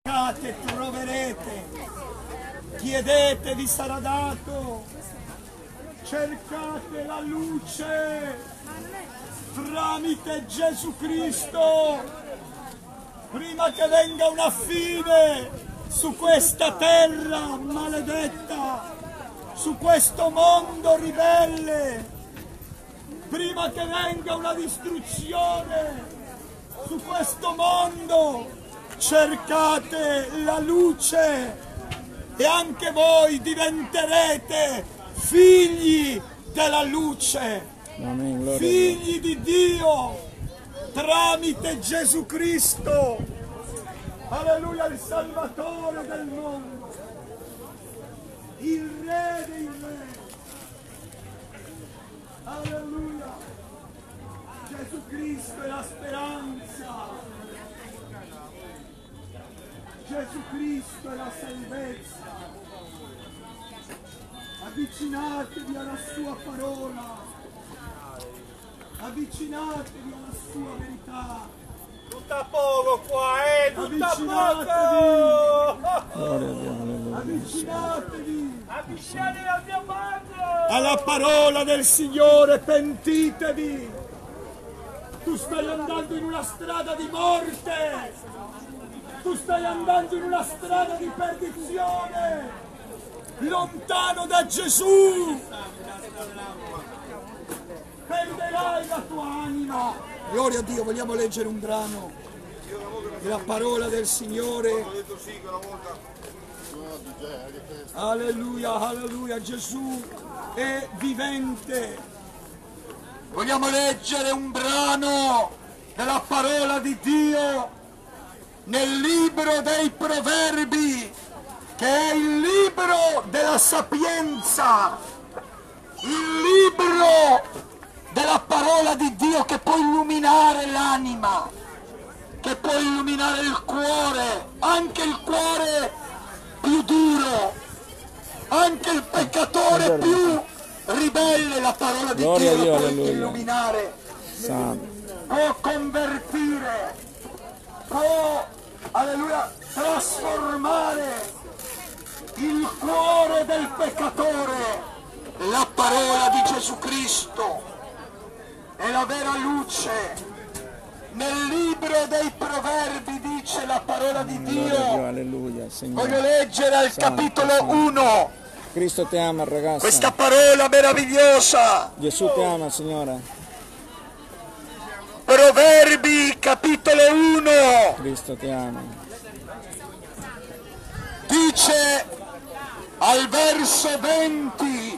Cercate, troverete, chiedete, vi sarà dato, cercate la luce tramite Gesù Cristo, prima che venga una fine su questa terra maledetta, su questo mondo ribelle, prima che venga una distruzione su questo mondo. Cercate la luce e anche voi diventerete figli della luce, figli di Dio tramite Gesù Cristo. Alleluia, il Salvatore del mondo, il Re dei Re. Alleluia, Gesù Cristo è la speranza. Gesù Cristo è la salvezza. Avvicinatevi alla sua parola, avvicinatevi alla sua verità. Tutta poco qua, tutta poco! Avvicinatevi! Avvicinatevi al mio Padre! Alla parola del Signore, pentitevi! Tu stai andando in una strada di morte! Tu stai andando in una strada di perdizione, lontano da Gesù. Perderai la tua anima. Gloria a Dio, vogliamo leggere un brano della parola del Signore. Alleluia, alleluia, Gesù è vivente. Vogliamo leggere un brano della parola di Dio nel libro dei Proverbi, che è il libro della sapienza, il libro della parola di Dio che può illuminare l'anima, che può illuminare il cuore, anche il cuore più duro, anche il peccatore più ribelle. La parola di Dio può illuminare, può convertire, può, alleluia, trasformare il cuore del peccatore. La parola di Gesù Cristo è la vera luce. Nel libro dei Proverbi dice la parola di Dio. Alleluia, Voglio leggere al capitolo 1. Cristo ti ama, ragazza. Questa parola meravigliosa. Gesù ti ama, signora. Proverbi capitolo 1. Cristo ti ama. Dice al verso 20: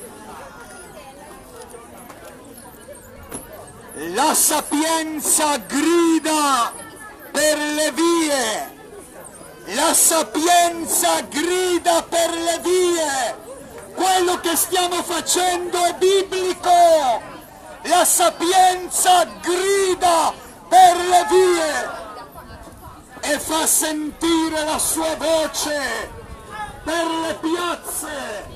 la sapienza grida per le vie, la sapienza grida per le vie. Quello che stiamo facendo è biblico. La sapienza grida per le vie e fa sentire la sua voce per le piazze.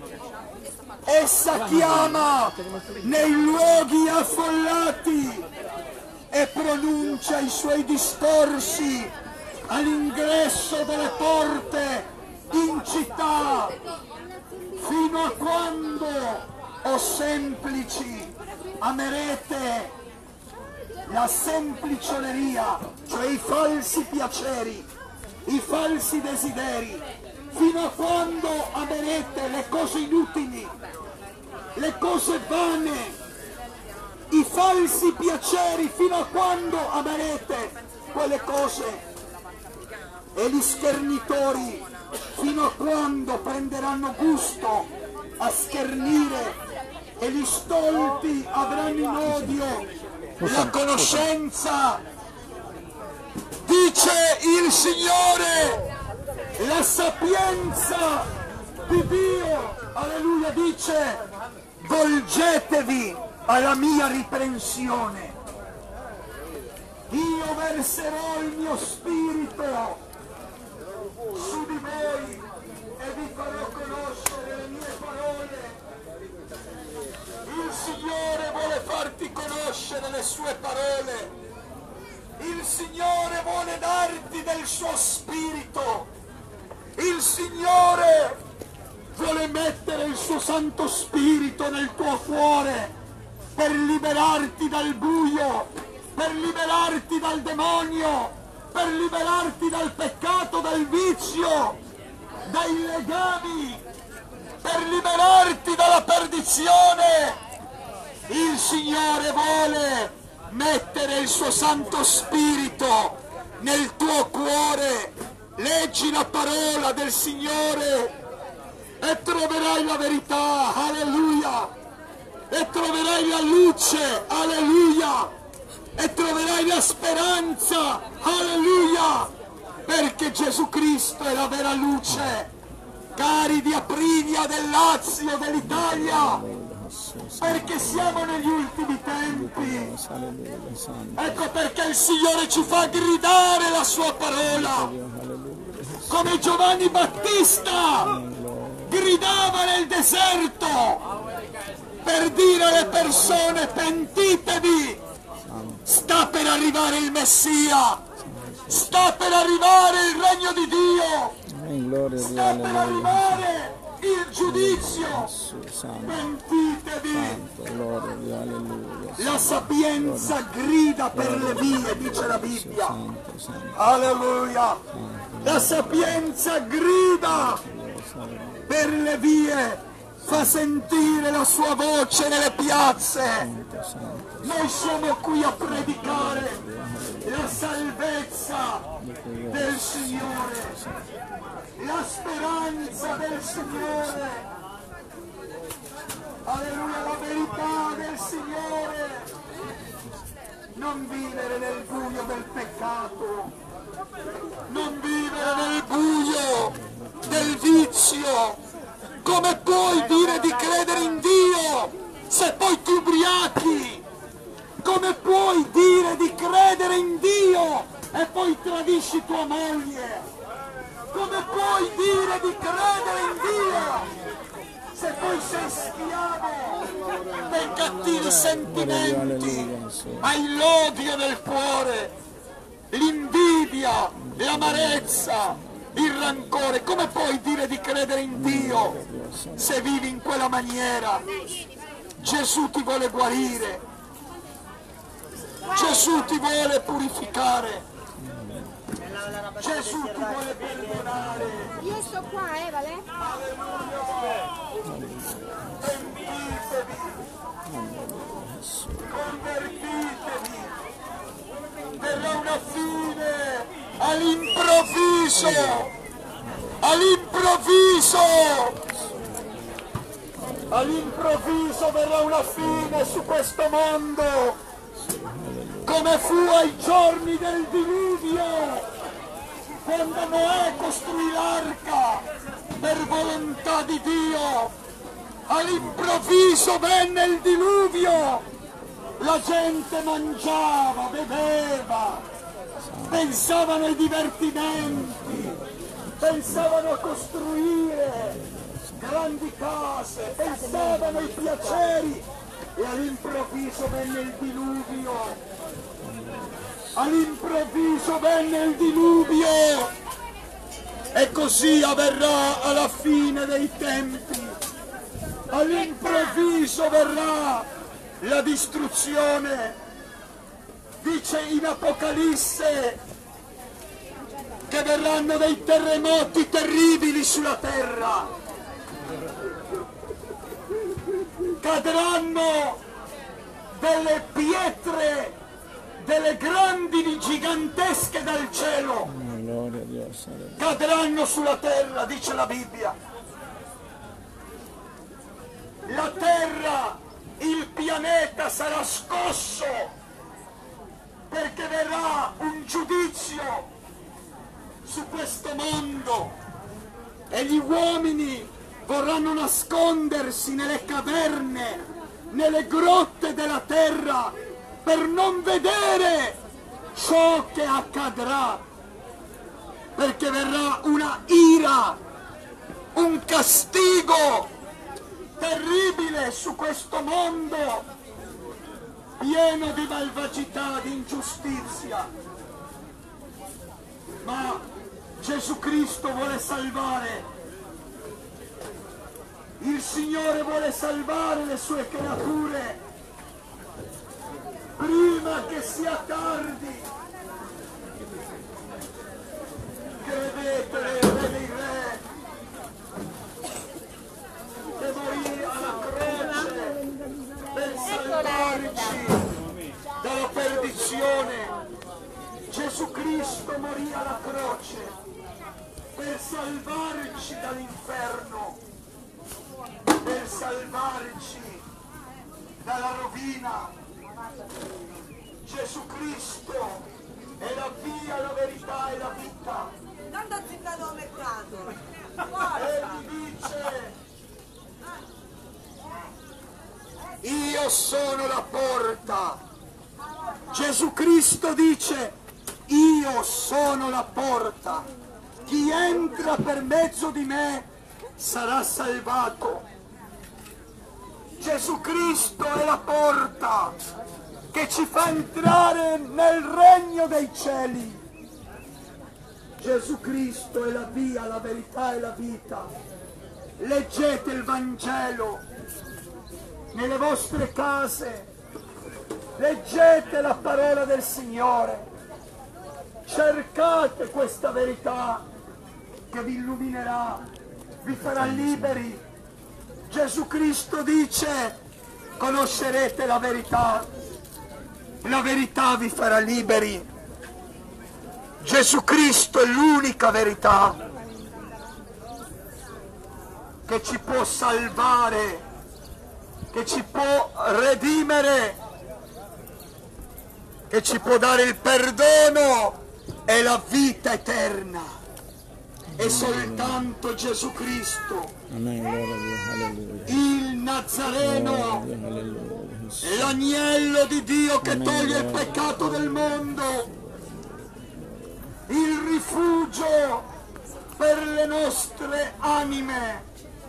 Essa chiama nei luoghi affollati e pronuncia i suoi discorsi all'ingresso delle porte in città. Fino a quando, o semplici, amerete la semplicioneria, cioè i falsi piaceri, i falsi desideri? Fino a quando amerete le cose inutili, le cose vane, i falsi piaceri? Fino a quando amerete quelle cose? E gli schernitori, fino a quando prenderanno gusto a schernire? E gli stolti avranno in odio la conoscenza? Dice il Signore, la sapienza di Dio, alleluia, dice: volgetevi alla mia riprensione, io verserò il mio spirito su di voi e vi farò conoscere le mie parole. Il Signore vuole farti conoscere le sue parole. Il Signore vuole darti del suo spirito. vuole mettere il suo Santo Spirito nel tuo cuore per liberarti dal buio, per liberarti dal demonio, per liberarti dal peccato, dal vizio, dai legami, per liberarti dalla perdizione. Il Signore vuole mettere il suo Santo Spirito nel tuo cuore. Leggi la parola del Signore e troverai la verità, alleluia, e troverai la luce, alleluia, e troverai la speranza, alleluia, perché Gesù Cristo è la vera luce. Cari di Aprilia, del Lazio, dell'Italia, perché siamo negli ultimi tempi. Ecco perché il Signore ci fa gridare la sua parola, come Giovanni Battista gridava nel deserto per dire alle persone: pentitevi, sta per arrivare il Messia, sta per arrivare il regno di Dio, sta per arrivare il giudizio, pentitevi. La sapienza grida per le vie, dice la Bibbia, alleluia, la sapienza grida per le vie, fa sentire la sua voce nelle piazze. Noi siamo qui a predicare la salvezza del Signore, la speranza del Signore, alleluia, la verità del Signore. Non vivere nel buio del peccato, non vivere nel buio del vizio. Come puoi dire di credere in Dio se poi ti ubriachi? Come puoi dire di credere in Dio e poi tradisci tua moglie? Come puoi dire di credere in Dio se poi sei schiavo dei cattivi sentimenti, hai l'odio nel cuore, l'invidia, l'amarezza, il rancore? Come puoi dire di credere in Dio se vivi in quella maniera? Gesù ti vuole guarire, Gesù ti vuole purificare, Gesù ti vuole perdonare. Io sto qua, Vale? Pentitevi, convertitevi, verrà una fine all'improvviso, all'improvviso verrà una fine su questo mondo, come fu ai giorni del diluvio, quando Noè costruì l'arca per volontà di Dio. All'improvviso venne il diluvio, la gente mangiava, beveva, pensavano ai divertimenti, pensavano a costruire grandi case, pensavano ai piaceri, e all'improvviso venne il diluvio. All'improvviso venne il diluvio, e così avverrà alla fine dei tempi. All'improvviso verrà la distruzione. Dice in Apocalisse che verranno dei terremoti terribili sulla terra, cadranno delle pietre, delle grandini gigantesche dal cielo, cadranno sulla terra, dice la Bibbia. La terra, il pianeta sarà scosso, perché verrà un giudizio su questo mondo e gli uomini vorranno nascondersi nelle caverne, nelle grotte della terra, per non vedere ciò che accadrà, perché verrà una ira, un castigo terribile su questo mondo pieno di malvagità, di ingiustizia. Ma Gesù Cristo vuole salvare Il Signore vuole salvare le sue creature prima che sia tardi. Credete nel Re dei Re che morì alla croce per salvarci dalla perdizione. Gesù Cristo morì alla croce per salvarci dall'inferno, per salvarci dalla rovina. Gesù Cristo è la via, la verità e la vita. Tanto ha zittato mercato. Egli dice: io sono la porta. Gesù Cristo dice: io sono la porta. Chi entra per mezzo di me sarà salvato. Gesù Cristo è la porta che ci fa entrare nel regno dei cieli. Gesù Cristo è la via, la verità e la vita. Leggete il Vangelo nelle vostre case, leggete la parola del Signore, cercate questa verità che vi illuminerà, vi farà liberi. Gesù Cristo dice: conoscerete la verità vi farà liberi. Gesù Cristo è l'unica verità che ci può salvare, che ci può redimere, che ci può dare il perdono e la vita eterna. È soltanto Gesù Cristo, Amen, gloria a Dio, alleluia. il Nazareno, l'agnello di Dio che toglie il peccato del mondo, il rifugio per le nostre anime,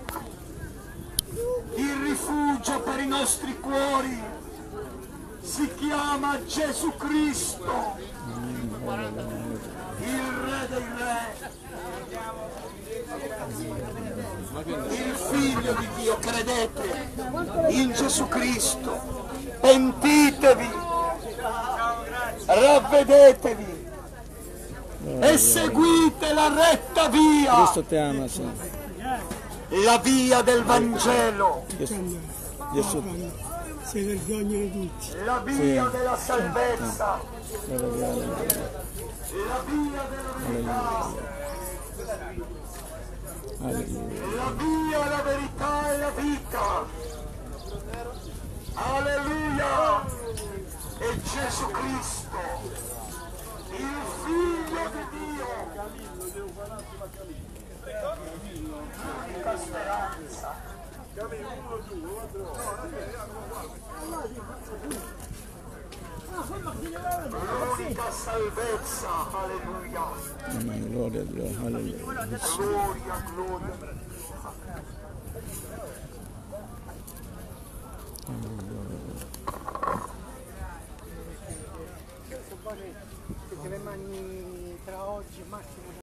il rifugio per i nostri cuori. Si chiama Gesù Cristo, il Re dei Re, il Figlio di Dio. Credete in Gesù Cristo, pentitevi, ravvedetevi e seguite la retta via, Cristo ti ama, Signore. la via del Vangelo, Gesù, Si vergognano tutti. la via della salvezza, gloria a Dio. la via della verità, Alleluia. la via, la verità e la vita. Alleluia! È Gesù Cristo, il Figlio di Dio, l'unica speranza. L'unica salvezza. Alleluia! Amen, gloria a Dio, alleluia. Gloria, gloria. Perché le mani tra oggi e massimo